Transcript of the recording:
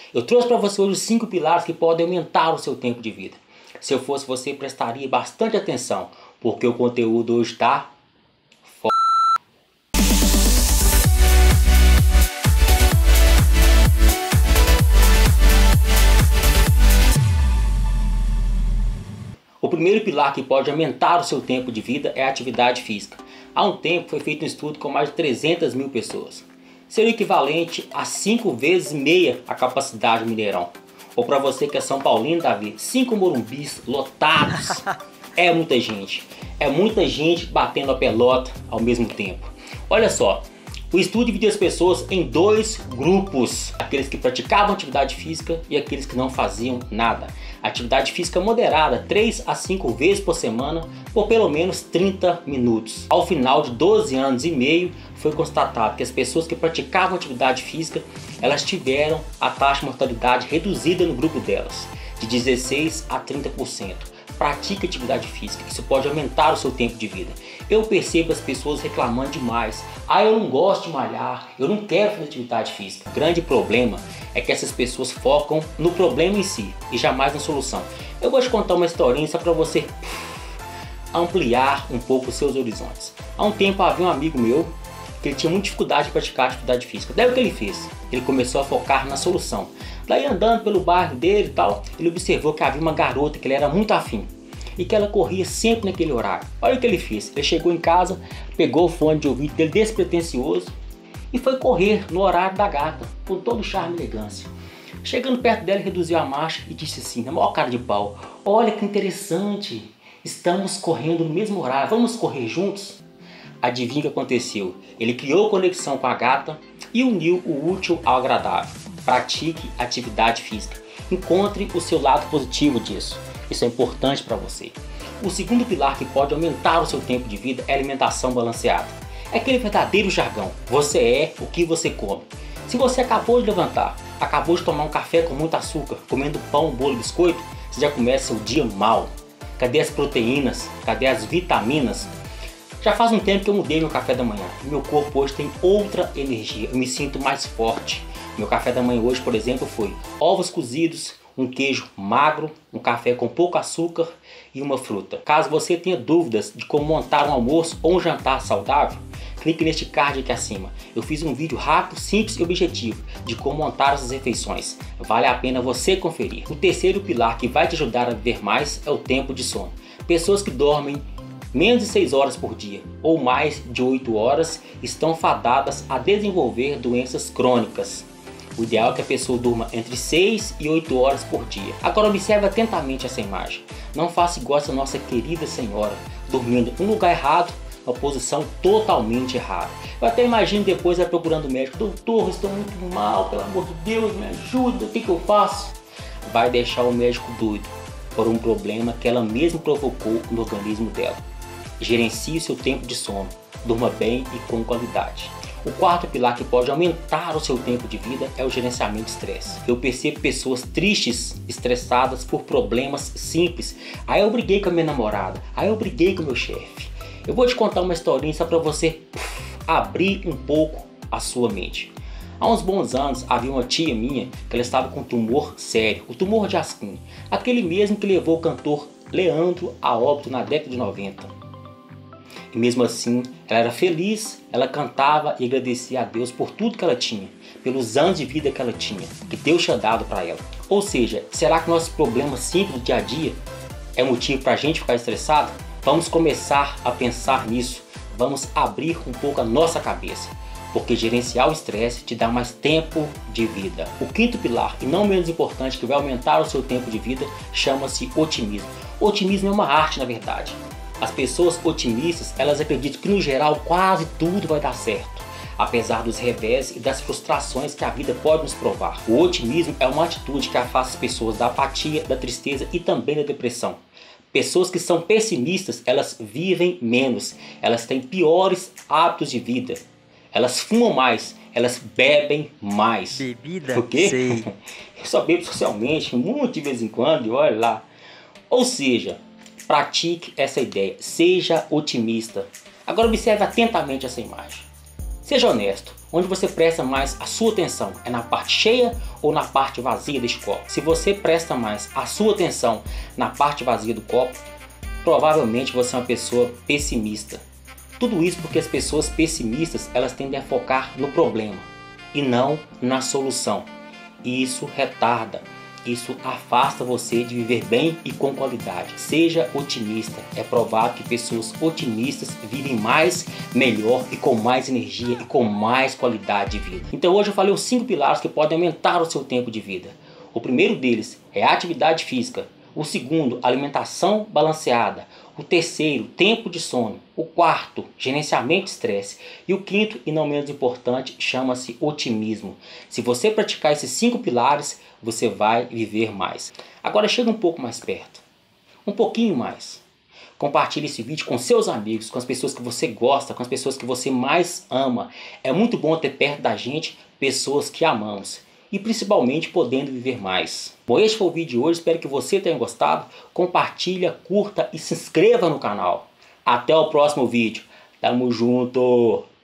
Eu trouxe para você hoje os 5 pilares que podem aumentar o seu tempo de vida. Se eu fosse você, prestaria bastante atenção, porque o conteúdo hoje está f***. O primeiro pilar que pode aumentar o seu tempo de vida é a atividade física. Há um tempo foi feito um estudo com mais de 300 mil pessoas. Seria o equivalente a 5 vezes meia a capacidade do Mineirão. Ou para você que é São Paulino, Davi, 5 Morumbis lotados. É muita gente. É muita gente batendo a pelota ao mesmo tempo. Olha só, o estudo dividiu as pessoas em 2 grupos. Aqueles que praticavam atividade física e aqueles que não faziam nada. Atividade física moderada, 3 a 5 vezes por semana, por pelo menos 30 minutos. Ao final de 12 anos e meio, foi constatado que as pessoas que praticavam atividade física, elas tiveram a taxa de mortalidade reduzida no grupo delas, de 16 a 30%. Pratique atividade física, isso pode aumentar o seu tempo de vida. Eu percebo as pessoas reclamando demais. Eu não gosto de malhar, eu não quero fazer atividade física. O grande problema é que essas pessoas focam no problema em si e jamais na solução. Eu vou te contar uma historinha só para você ampliar um pouco os seus horizontes. Há um tempo havia um amigo meu que ele tinha muita dificuldade de praticar atividade física. Daí o que ele fez? Ele começou a focar na solução. Daí andando pelo bairro dele e tal, ele observou que havia uma garota que ele era muito afim e que ela corria sempre naquele horário. Olha o que ele fez. Ele chegou em casa, pegou o fone de ouvido dele despretensioso e foi correr no horário da gata, com todo charme e elegância. Chegando perto dela, reduziu a marcha e disse assim, na maior cara de pau: olha que interessante, estamos correndo no mesmo horário, vamos correr juntos? Adivinha o que aconteceu? Ele criou conexão com a gata e uniu o útil ao agradável. Pratique atividade física. Encontre o seu lado positivo disso. Isso é importante para você. O segundo pilar que pode aumentar o seu tempo de vida é a alimentação balanceada. É aquele verdadeiro jargão. Você é o que você come. Se você acabou de levantar, acabou de tomar um café com muito açúcar, comendo pão, bolo e biscoito, você já começa o dia mal. Cadê as proteínas? Cadê as vitaminas? Já faz um tempo que eu mudei meu café da manhã. Meu corpo hoje tem outra energia. Eu me sinto mais forte. Meu café da manhã hoje, por exemplo, foi ovos cozidos, um queijo magro, um café com pouco açúcar e uma fruta. Caso você tenha dúvidas de como montar um almoço ou um jantar saudável, clique neste card aqui acima. Eu fiz um vídeo rápido, simples e objetivo de como montar essas refeições. Vale a pena você conferir. O terceiro pilar que vai te ajudar a viver mais é o tempo de sono. Pessoas que dormem menos de 6 horas por dia ou mais de 8 horas estão fadadas a desenvolver doenças crônicas. O ideal é que a pessoa durma entre 6 e 8 horas por dia. Agora observe atentamente essa imagem. Não faça igual essa nossa querida senhora, dormindo no lugar errado, uma posição totalmente errada. Eu até imagino depois ela procurando o médico: doutor, estou muito mal, pelo amor de Deus, me ajuda, o que eu faço? Vai deixar o médico doido por um problema que ela mesma provocou no organismo dela. Gerencie o seu tempo de sono, durma bem e com qualidade. O quarto pilar que pode aumentar o seu tempo de vida é o gerenciamento de estresse. Eu percebo pessoas tristes, estressadas por problemas simples. Eu briguei com a minha namorada, eu briguei com o meu chefe. Eu vou te contar uma historinha só para você abrir um pouco a sua mente. Há uns bons anos havia uma tia minha que ela estava com um tumor sério, o tumor de Askin, aquele mesmo que levou o cantor Leandro a óbito na década de 90. E mesmo assim, ela era feliz, ela cantava e agradecia a Deus por tudo que ela tinha, pelos anos de vida que ela tinha, que Deus tinha dado para ela. Ou seja, será que nossos problemas simples do dia a dia é motivo para a gente ficar estressado? Vamos começar a pensar nisso, vamos abrir um pouco a nossa cabeça, porque gerenciar o estresse te dá mais tempo de vida. O quinto pilar, e não menos importante, que vai aumentar o seu tempo de vida, chama-se otimismo. O otimismo é uma arte, na verdade. As pessoas otimistas, elas acreditam que no geral quase tudo vai dar certo, apesar dos revés e das frustrações que a vida pode nos provar. O otimismo é uma atitude que afasta as pessoas da apatia, da tristeza e também da depressão. Pessoas que são pessimistas, elas vivem menos, elas têm piores hábitos de vida, elas fumam mais, elas bebem mais. Bebida? O quê? Sei. Eu só bebo socialmente, muito de vez em quando, e olha lá. Ou seja, pratique essa ideia, seja otimista. Agora observe atentamente essa imagem. Seja honesto, Onde você presta mais a sua atenção? É na parte cheia ou na parte vazia deste copo? Se você presta mais a sua atenção na parte vazia do copo, provavelmente você é uma pessoa pessimista. Tudo isso porque as pessoas pessimistas, elas tendem a focar no problema e não na solução. E isso retarda, isso afasta você de viver bem e com qualidade. Seja otimista. É provável que pessoas otimistas vivem mais, melhor e com mais energia e com mais qualidade de vida. Então hoje eu falei os 5 pilares que podem aumentar o seu tempo de vida. O primeiro deles é a atividade física. O segundo, alimentação balanceada. O terceiro, tempo de sono. O quarto, gerenciamento de estresse. E o quinto, e não menos importante, chama-se otimismo. Se você praticar esses 5 pilares, você vai viver mais. Agora chega um pouco mais perto. Um pouquinho mais. Compartilhe esse vídeo com seus amigos, com as pessoas que você gosta, com as pessoas que você mais ama. É muito bom ter perto da gente pessoas que amamos. E principalmente podendo viver mais. Bom, este foi o vídeo de hoje, espero que você tenha gostado. Compartilha, curta e se inscreva no canal. Até o próximo vídeo. Tamo junto!